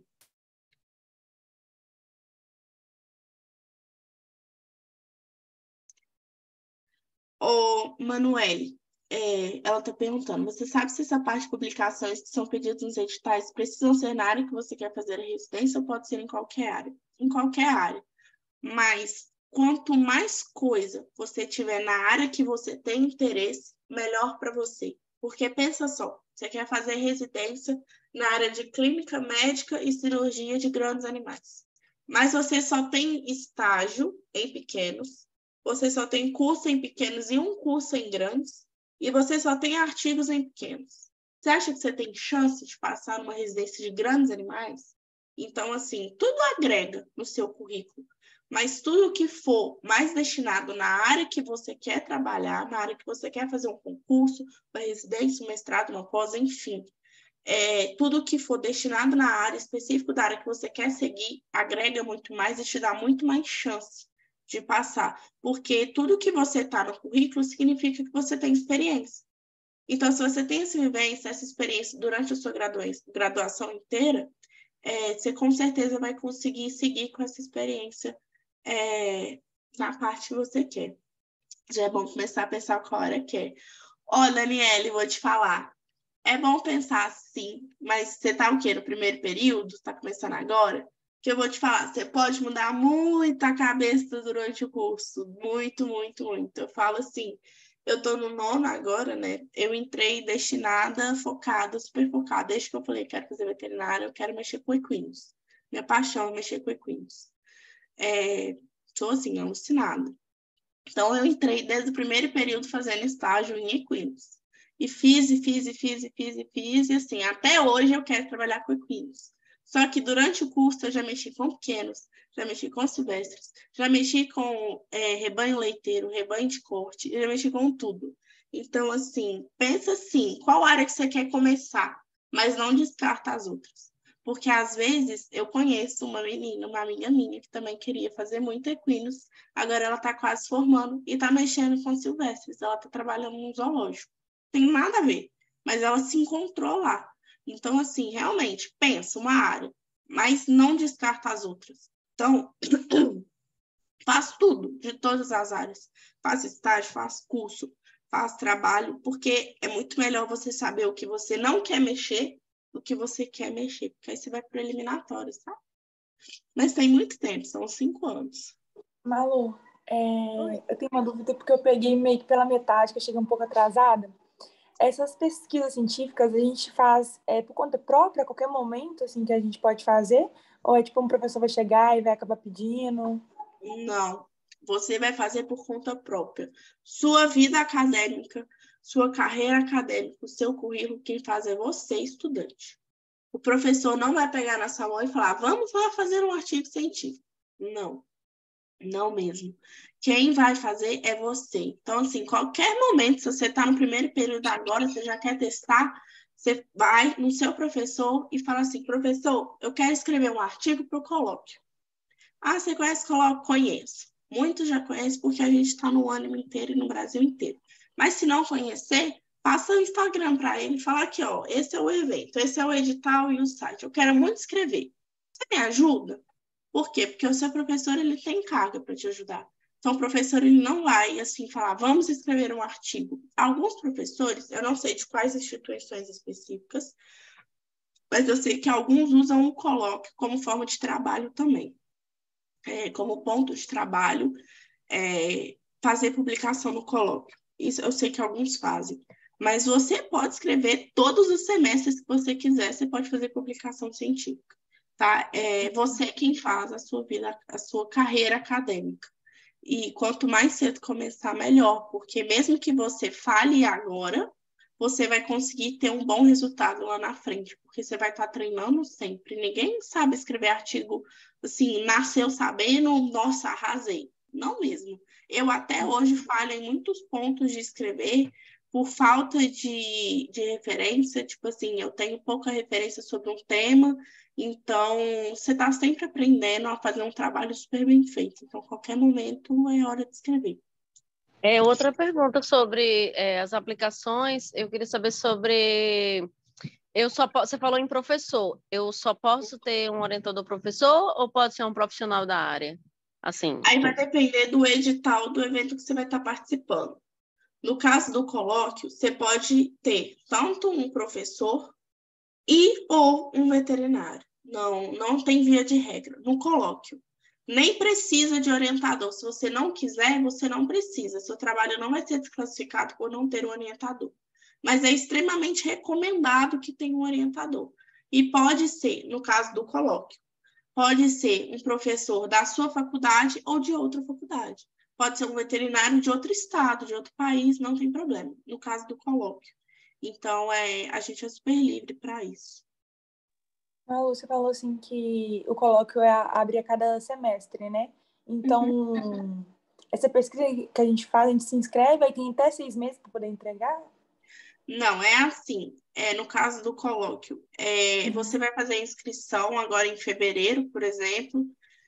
Ô, Manuele, é, ela está perguntando, você sabe se essa parte de publicações que são pedidas nos editais precisam ser na área que você quer fazer a residência ou pode ser em qualquer área? Em qualquer área. Mas quanto mais coisa você tiver na área que você tem interesse, melhor para você. Porque pensa só, você quer fazer residência na área de clínica médica e cirurgia de grandes animais. Mas você só tem estágio em pequenos, você só tem curso em pequenos e um curso em grandes, e você só tem artigos em pequenos. Você acha que você tem chance de passar numa residência de grandes animais? Então, assim, tudo agrega no seu currículo. Mas tudo que for mais destinado na área que você quer trabalhar, na área que você quer fazer um concurso, uma residência, um mestrado, uma pós, enfim, é, tudo que for destinado na área específica da área que você quer seguir, agrega muito mais e te dá muito mais chance de passar. Porque tudo que você está no currículo significa que você tem experiência. Então, se você tem essa vivência, essa experiência durante a sua graduação inteira, é, você com certeza vai conseguir seguir com essa experiência É, na parte que você quer. Já é bom começar a pensar qual hora quer. Ó, Daniele, vou te falar. É bom pensar sim, mas você tá o quê? No primeiro período? Tá começando agora? que eu vou te falar, você pode mudar muito a cabeça durante o curso, muito, muito, muito. Eu falo assim, eu tô no nono agora, né? Eu entrei destinada, focada, super focada. Desde que eu falei, quero fazer veterinária, eu quero mexer com equinos. Minha paixão é mexer com equinos. É, tô assim, alucinada. Então, eu entrei desde o primeiro período fazendo estágio em equinos. E fiz, e fiz, e fiz, e fiz, e fiz, e assim, até hoje eu quero trabalhar com equinos. Só que durante o curso eu já mexi com pequenos, já mexi com silvestres, já mexi com é, rebanho leiteiro, rebanho de corte, já mexi com tudo. Então, assim, pensa assim, qual área que você quer começar, mas não descarta as outras. Porque, às vezes, eu conheço uma menina, uma amiga minha, que também queria fazer muito equinos, agora ela está quase formando e está mexendo com silvestres, ela está trabalhando num zoológico. Tem nada a ver, mas ela se encontrou lá. Então, assim, realmente, pensa uma área, mas não descarta as outras. Então, faz tudo, de todas as áreas. Faz estágio, faz curso, faz trabalho, porque é muito melhor você saber o que você não quer mexer do que você quer mexer, porque aí você vai para o eliminatório, sabe? Mas tem muito tempo, são cinco anos. Malu, é, eu tenho uma dúvida porque eu peguei meio que pela metade, que eu cheguei um pouco atrasada. Essas pesquisas científicas a gente faz é, por conta própria, a qualquer momento assim, que a gente pode fazer? Ou é tipo um professor vai chegar e vai acabar pedindo? Não, você vai fazer por conta própria. Sua vida acadêmica, sua carreira acadêmica, o seu currículo, quem faz é você, estudante. O professor não vai pegar na sua mão e falar, vamos lá fazer um artigo científico. Não, não mesmo. Quem vai fazer é você. Então, assim, qualquer momento, se você está no primeiro período agora, você já quer testar, você vai no seu professor e fala assim, professor, eu quero escrever um artigo para o colóquio. Ah, você conhece o colóquio? Conheço. Muitos já conhecem porque a gente está no ânimo inteiro e no Brasil inteiro. Mas se não conhecer, passa o Instagram para ele e fala aqui, ó, esse é o evento, esse é o edital e o site. Eu quero muito escrever. Você me ajuda? Por quê? Porque o seu professor ele tem carga para te ajudar. Então, o professor ele não vai assim falar, vamos escrever um artigo. Alguns professores, eu não sei de quais instituições específicas, mas eu sei que alguns usam o colóquio como forma de trabalho também. É, como ponto de trabalho, é, fazer publicação no colóquio. Isso eu sei que alguns fazem. Mas você pode escrever todos os semestres que você quiser, você pode fazer publicação científica. Tá? É você quem faz a sua vida, a sua carreira acadêmica. E quanto mais cedo começar, melhor, porque mesmo que você fale agora, você vai conseguir ter um bom resultado lá na frente, porque você vai estar treinando sempre. Ninguém sabe escrever artigo assim, nasceu sabendo, nossa, arrasei. Não mesmo. Eu até hoje falho em muitos pontos de escrever por falta de, de referência, tipo assim, eu tenho pouca referência sobre um tema, então você está sempre aprendendo a fazer um trabalho super bem feito. Então, qualquer momento é hora de escrever. É, outra pergunta sobre é, as aplicações, eu queria saber sobre... Eu só po... Você falou em professor, eu só posso ter um orientador professor ou pode ser um profissional da área? Assim. Aí vai depender do edital do evento que você vai estar participando. No caso do colóquio, você pode ter tanto um professor e ou um veterinário. Não, não tem via de regra. No colóquio, nem precisa de orientador. Se você não quiser, você não precisa. Seu trabalho não vai ser desclassificado por não ter um orientador. Mas é extremamente recomendado que tenha um orientador. E pode ser, no caso do colóquio, pode ser um professor da sua faculdade ou de outra faculdade. Pode ser um veterinário de outro estado, de outro país, não tem problema, no caso do colóquio. Então, é, a gente é super livre para isso. Malu, você falou assim que o colóquio é, abre a cada semestre, né? Então, uhum. Essa pesquisa que a gente faz, a gente se inscreve, aí tem até seis meses para poder entregar? Não, é assim. É, no caso do colóquio, é, uhum. Você vai fazer a inscrição agora em fevereiro, por exemplo,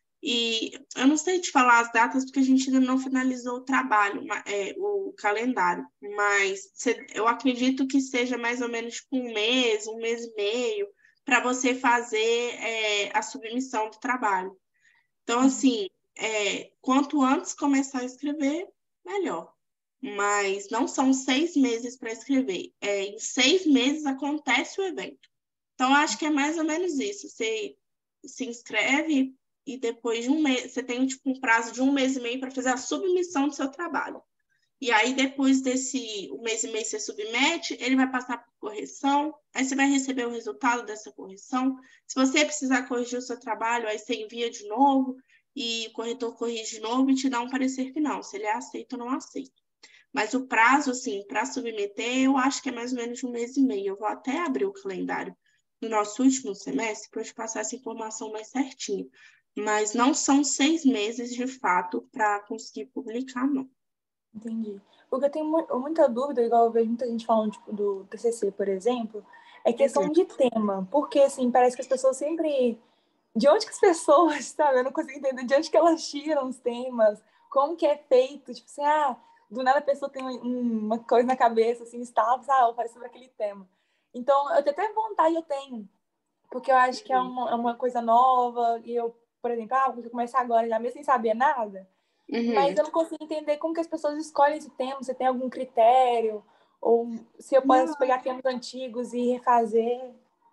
e eu não sei te falar as datas porque a gente ainda não finalizou o trabalho, é, o calendário, mas eu acredito que seja mais ou menos tipo um mês, um mês e meio, para você fazer é, a submissão do trabalho. Então, assim, é, quanto antes começar a escrever, melhor. Mas não são seis meses para escrever. É, em seis meses acontece o evento. Então, acho que é mais ou menos isso. Você se inscreve e depois de um mês, você tem tipo, um prazo de um mês e meio para fazer a submissão do seu trabalho. E aí, depois desse um mês e meio você submete, ele vai passar por correção, aí você vai receber o resultado dessa correção. Se você precisar corrigir o seu trabalho, aí você envia de novo, e o corretor corrige de novo e te dá um parecer final, se ele aceita ou não aceita. Mas o prazo, assim, para submeter, eu acho que é mais ou menos um mês e meio. Eu vou até abrir o calendário do nosso último semestre para eu te passar essa informação mais certinha. Mas não são seis meses, de fato, para conseguir publicar, não. Entendi. Porque eu tenho muita dúvida, igual eu vejo muita gente falando tipo, do T C C, por exemplo, é questão de tema. Porque, assim, parece que as pessoas sempre... De onde que as pessoas, sabe? Eu não consigo entender de onde que elas tiram os temas, como que é feito. Tipo assim, ah, do nada a pessoa tem uma coisa na cabeça, assim, estava, ah, ela faz sobre aquele tema. Então, eu tenho até vontade, eu tenho. Porque eu acho que é uma, é uma coisa nova, e eu, por exemplo, ah, vou começar agora, já mesmo sem saber nada. Uhum. Mas eu não consigo entender como que as pessoas escolhem esse tema, se tem algum critério, ou se eu posso não. pegar temas antigos e refazer.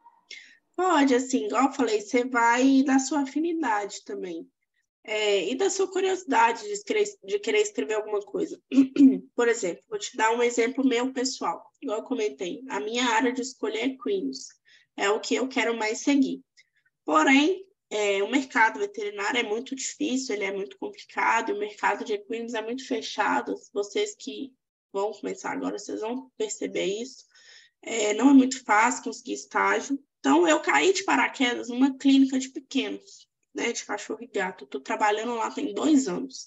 Pode, assim, igual eu falei, você vai da sua afinidade também. É, e da sua curiosidade de, escrever, de querer escrever alguma coisa. Por exemplo, vou te dar um exemplo meu pessoal. Igual eu comentei, a minha área de escolha é Queens. É o que eu quero mais seguir. Porém, é, o mercado veterinário é muito difícil, ele é muito complicado, e o mercado de equinos é muito fechado. Vocês que vão começar agora, vocês vão perceber isso. É, não é muito fácil conseguir estágio. Então, eu caí de paraquedas numa clínica de pequenos, né, de cachorro e gato. Estou trabalhando lá tem dois anos.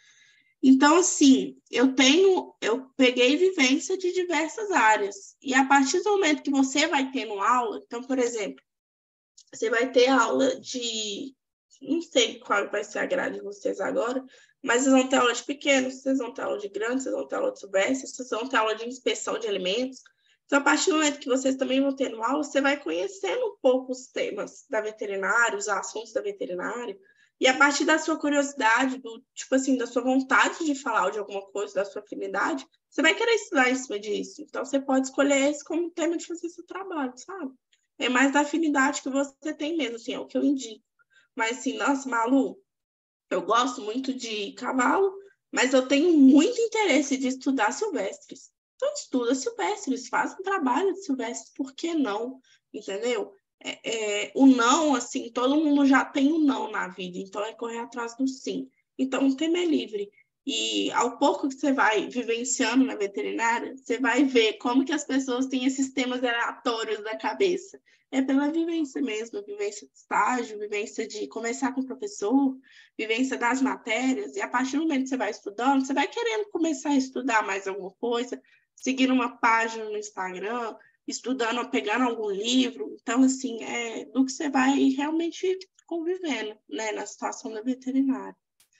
Então, assim, eu tenho, eu peguei vivência de diversas áreas. E a partir do momento que você vai tendo aula, então, por exemplo, você vai ter aula de... Não sei qual vai ser a grade de vocês agora, mas vocês vão ter aula de pequenos, vocês vão ter aula de grandes, vocês vão ter aula de silvestres, vocês vão ter aula de inspeção de alimentos. Então, a partir do momento que vocês também vão tendo aula, você vai conhecendo um pouco os temas da veterinária, os assuntos da veterinária, e a partir da sua curiosidade, do, tipo assim, da sua vontade de falar de alguma coisa, da sua afinidade, você vai querer estudar em cima disso. Então, você pode escolher esse como tema de fazer seu trabalho, sabe? É mais da afinidade que você tem mesmo, assim, é o que eu indico. Mas, assim, nossa, Malu, eu gosto muito de cavalo, mas eu tenho muito interesse de estudar silvestres. Então, estuda silvestres, faz um trabalho de silvestres, por que não? Entendeu? É, é, o não, assim, todo mundo já tem um não na vida, então é correr atrás do sim. Então, o tema é livre. E ao pouco que você vai vivenciando na veterinária, você vai ver como que as pessoas têm esses temas aleatórios na cabeça. É pela vivência mesmo, vivência de estágio, vivência de conversar com o professor, vivência das matérias. E a partir do momento que você vai estudando, você vai querendo começar a estudar mais alguma coisa, seguir uma página no Instagram, estudando, pegando algum livro. Então, assim, é do que você vai realmente convivendo, né, na situação da veterinária.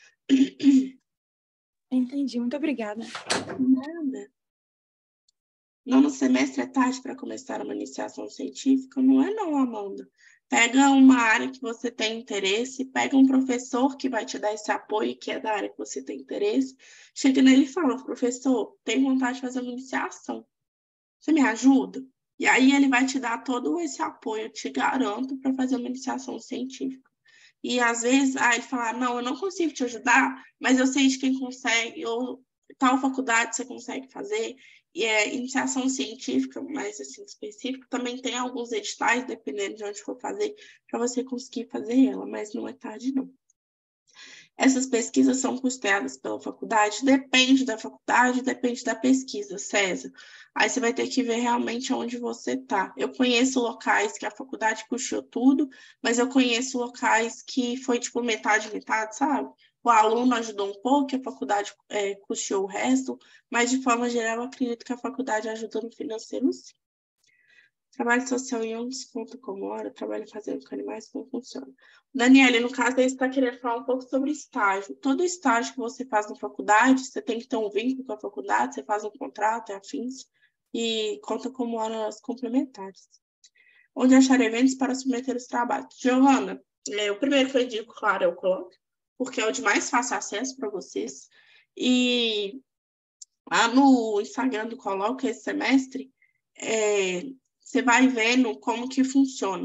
Entendi, muito obrigada. Nada. Nono semestre é tarde para começar uma iniciação científica? Não é não, Amanda. Pega uma área que você tem interesse, pega um professor que vai te dar esse apoio, que é da área que você tem interesse, chega nele e fala, professor, tenho vontade de fazer uma iniciação. Você me ajuda? E aí ele vai te dar todo esse apoio, eu te garanto, para fazer uma iniciação científica. E às vezes, aí ele fala, não, eu não consigo te ajudar, mas eu sei de quem consegue, ou tal faculdade você consegue fazer. E é iniciação científica, mais assim, específico, também tem alguns editais, dependendo de onde for fazer, para você conseguir fazer ela, mas não é tarde, não. Essas pesquisas são custeadas pela faculdade? Depende da faculdade, depende da pesquisa, César. Aí você vai ter que ver realmente onde você está. Eu conheço locais que a faculdade custeou tudo, mas eu conheço locais que foi tipo metade, metade, sabe? O aluno ajudou um pouco, a faculdade é, custeou o resto, mas de forma geral eu acredito que a faculdade ajuda no financeiro, sim. Trabalho social em ONGs conta como hora, trabalho fazendo com animais, como funciona. Daniela, no caso, você está querendo falar um pouco sobre estágio. Todo estágio que você faz na faculdade, você tem que ter um vínculo com a faculdade, você faz um contrato, é afins, e conta como horas complementares. Onde achar eventos para submeter os trabalhos? Giovana, é, o primeiro que eu indico, claro, é o Colloque, porque é o de mais fácil acesso para vocês. E lá no Instagram do Colloque, esse semestre, é, você vai vendo como que funciona.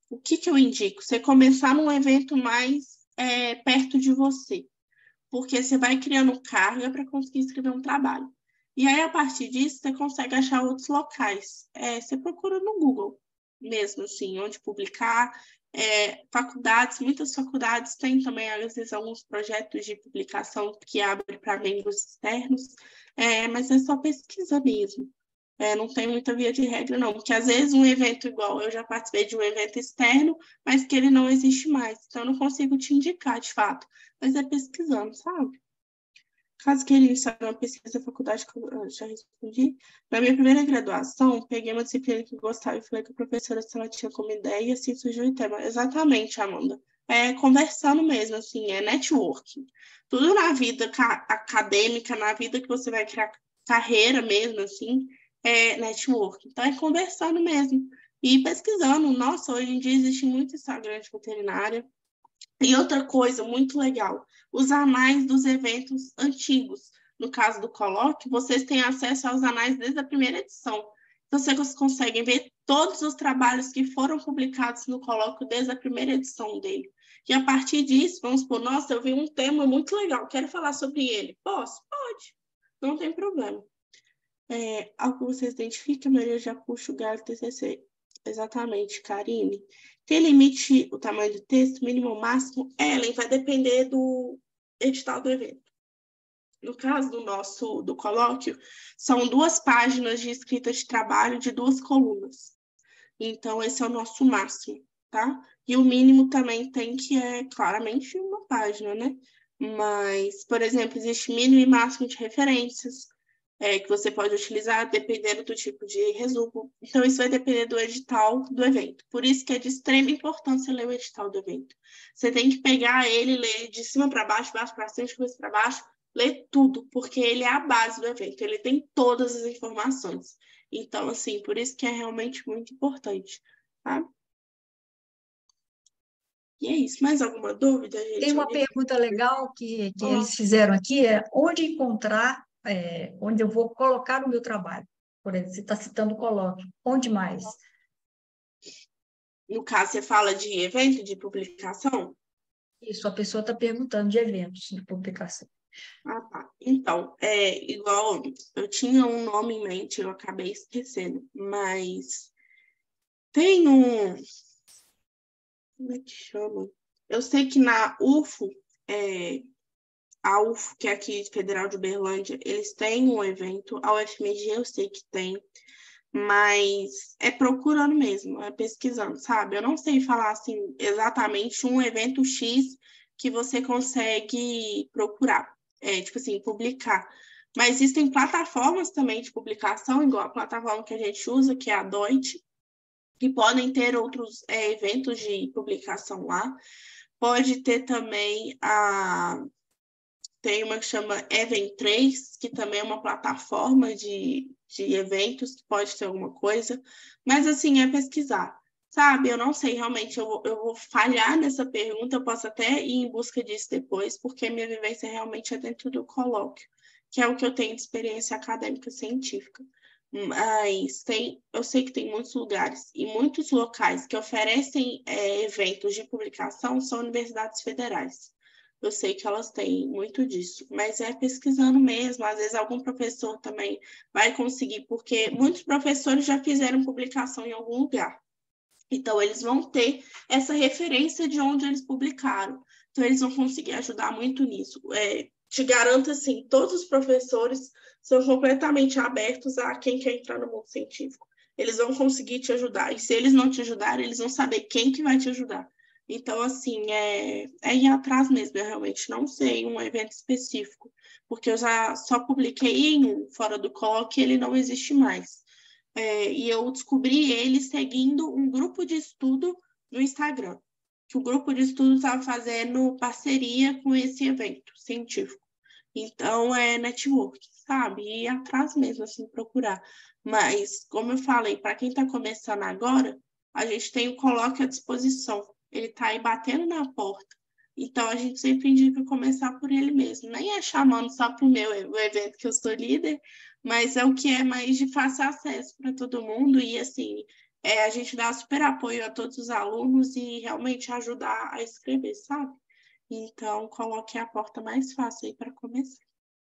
o que, que eu indico? Você começar num evento mais é, perto de você, porque você vai criando carga para conseguir escrever um trabalho. E aí, a partir disso, você consegue achar outros locais. É, você procura no Google mesmo, assim, onde publicar. É, faculdades, muitas faculdades têm também, às vezes, alguns projetos de publicação que abrem para membros externos, é, mas é só pesquisa mesmo. É, não tem muita via de regra, não, porque às vezes um evento igual, eu já participei de um evento externo, mas que ele não existe mais, então eu não consigo te indicar, de fato, mas é pesquisando, sabe? Caso queira iniciar uma pesquisa da faculdade, que eu já respondi, na minha primeira graduação, peguei uma disciplina que eu gostava e falei com a professora se ela tinha como ideia, e assim surgiu o tema. Exatamente, Amanda. É conversando mesmo, assim, é networking. Tudo na vida acadêmica, na vida que você vai criar carreira mesmo, assim, é network. Então, é conversando mesmo. E pesquisando. Nossa, hoje em dia existe muito Instagram de veterinária. E outra coisa muito legal, os anais dos eventos antigos. No caso do colóquio, vocês têm acesso aos anais desde a primeira edição. Então, vocês conseguem ver todos os trabalhos que foram publicados no colóquio desde a primeira edição dele. E a partir disso, vamos supor, nossa, eu vi um tema muito legal, quero falar sobre ele. Posso? Pode. Não tem problema. É, algo que vocês identificam, a maioria já puxa o galho T C C. Exatamente, Karine. Tem limite o tamanho do texto, mínimo ou máximo? Ellen, vai depender do edital do evento. No caso do nosso do colóquio, são duas páginas de escrita de trabalho de duas colunas. Então, esse é o nosso máximo, tá? E o mínimo também tem que é claramente uma página, né? Mas, por exemplo, existe mínimo e máximo de referências, É, que você pode utilizar dependendo do tipo de resumo. Então, isso vai depender do edital do evento. Por isso que é de extrema importância ler o edital do evento. Você tem que pegar ele, ler de cima para baixo, baixo para cima, de cabeça para baixo, ler tudo, porque ele é a base do evento, ele tem todas as informações. Então, assim, por isso que é realmente muito importante, tá? E é isso. Mais alguma dúvida, gente? Tem uma Alguém? pergunta legal que, que Olá. eles fizeram aqui, é onde encontrar, é, onde eu vou colocar o meu trabalho? Por exemplo, você está citando o colóquio. Onde mais? No caso, você fala de evento, de publicação? Isso, a pessoa está perguntando de eventos de publicação. Ah, tá. Então, é igual, eu tinha um nome em mente, eu acabei esquecendo, mas tem um, como é que chama? Eu sei que na U F O, é, a U F O, que é aqui Federal de Uberlândia, eles têm um evento, a U F M G eu sei que tem, mas é procurando mesmo, é pesquisando, sabe? Eu não sei falar, assim, exatamente um evento X que você consegue procurar, é, tipo assim, publicar. Mas existem plataformas também de publicação, igual a plataforma que a gente usa, que é a Doit, que podem ter outros é, eventos de publicação lá. Pode ter também a... Tem uma que chama Event três, que também é uma plataforma de, de eventos, que pode ter alguma coisa. Mas, assim, é pesquisar. Sabe, eu não sei realmente, eu vou, eu vou falhar nessa pergunta, eu posso até ir em busca disso depois, porque minha vivência realmente é dentro do colóquio, que é o que eu tenho de experiência acadêmica científica. Mas tem, eu sei que tem muitos lugares e muitos locais que oferecem é, eventos de publicação são universidades federais. Eu sei que elas têm muito disso, mas é pesquisando mesmo. Às vezes algum professor também vai conseguir, porque muitos professores já fizeram publicação em algum lugar. Então, eles vão ter essa referência de onde eles publicaram. Então, eles vão conseguir ajudar muito nisso. É, te garanto, assim, todos os professores são completamente abertos a quem quer entrar no mundo científico. Eles vão conseguir te ajudar. E se eles não te ajudarem, eles vão saber quem que vai te ajudar. Então, assim, é, é ir atrás mesmo. Eu realmente não sei um evento específico, porque eu já só publiquei em um fora do colóquio e ele não existe mais. É, e eu descobri ele seguindo um grupo de estudo no Instagram, que o grupo de estudo estava fazendo parceria com esse evento científico. Então, é network, sabe? E ir atrás mesmo, assim, procurar. Mas, como eu falei, para quem está começando agora, a gente tem o colóquio à disposição. Ele está aí batendo na porta. Então, a gente sempre indica começar por ele mesmo. Nem é chamando só para o meu o evento que eu sou líder, mas é o que é mais de fácil acesso para todo mundo. E, assim, é a gente dar super apoio a todos os alunos e realmente ajudar a escrever, sabe? Então, coloque a porta mais fácil aí para começar.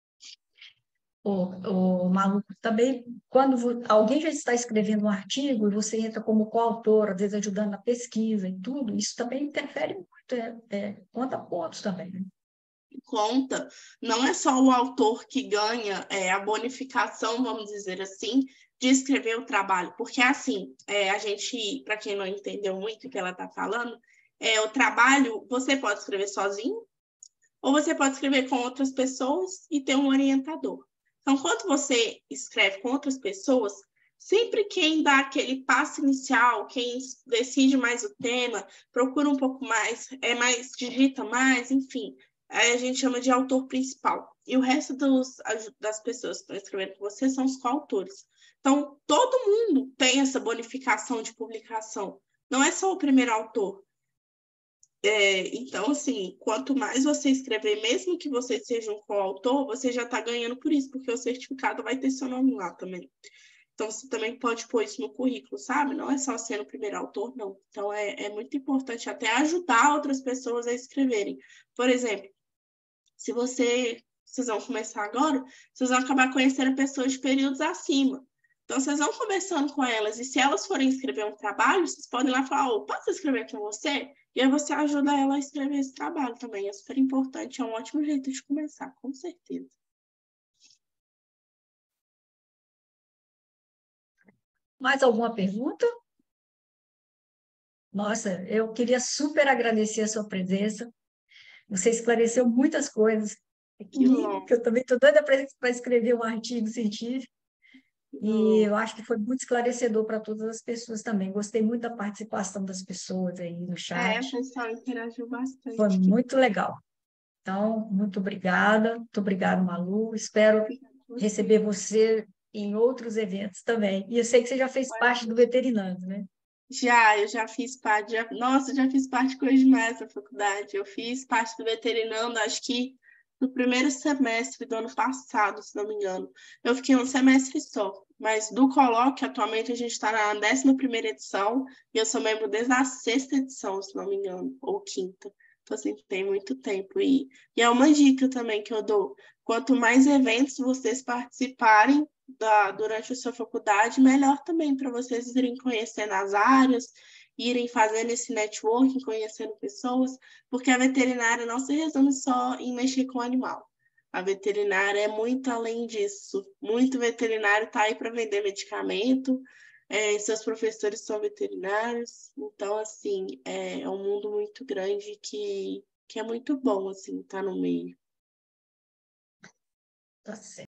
O, o Maluco, também, quando vo- alguém já está escrevendo um artigo e você entra como coautor, às vezes ajudando na pesquisa e tudo, isso também interfere muito, é, é, conta pontos também, né? Conta, não é só o autor que ganha é, a bonificação, vamos dizer assim, de escrever o trabalho, porque assim, é, a gente, para quem não entendeu muito o que ela está falando, é, o trabalho você pode escrever sozinho, ou você pode escrever com outras pessoas e ter um orientador. Então, quando você escreve com outras pessoas, sempre quem dá aquele passo inicial, quem decide mais o tema, procura um pouco mais, é mais, digita mais, enfim, aí a gente chama de autor principal. E o resto dos, das pessoas que estão escrevendo com você são os coautores. Então, todo mundo tem essa bonificação de publicação. Não é só o primeiro autor. É, então, assim, quanto mais você escrever, mesmo que você seja um coautor, você já está ganhando por isso, porque o certificado vai ter seu nome lá também. Então, você também pode pôr isso no currículo, sabe? Não é só ser o primeiro autor, não. Então, é, é muito importante até ajudar outras pessoas a escreverem. Por exemplo, se você, vocês vão começar agora, vocês vão acabar conhecendo pessoas de períodos acima. Então, vocês vão conversando com elas, e se elas forem escrever um trabalho, vocês podem ir lá falar, oh, posso escrever com você? E aí você ajuda ela a escrever esse trabalho também. É super importante, é um ótimo jeito de começar, com certeza. Mais alguma pergunta? Nossa, eu queria super agradecer a sua presença. Você esclareceu muitas coisas Que que, bom. que eu também estou doida para escrever um artigo científico. E eu acho que foi muito esclarecedor para todas as pessoas também. Gostei muito da participação das pessoas aí no É, chat. o pessoal interagiu Foi bastante. muito legal. Então, muito obrigada. Muito obrigada, Malu. Espero receber você em outros eventos também. E eu sei que você já fez parte do Veterinando, né? Já, eu já fiz parte, já, nossa, já fiz parte coisa demais da faculdade. Eu fiz parte do veterinando, acho que no primeiro semestre do ano passado, se não me engano. Eu fiquei um semestre só, mas do colóquio, atualmente, a gente está na décima primeira edição e eu sou membro desde a sexta edição, se não me engano, ou quinta. Então, assim, tem muito tempo. E, e é uma dica também que eu dou. Quanto mais eventos vocês participarem, Da, durante a sua faculdade, melhor também para vocês irem conhecendo as áreas, irem fazendo esse networking, conhecendo pessoas, porque a veterinária não se resume só em mexer com o animal. A veterinária é muito além disso. Muito veterinário está aí para vender medicamento, é, seus professores são veterinários, então, assim, é, é um mundo muito grande que, que é muito bom, assim, estar tá no meio. Tá certo.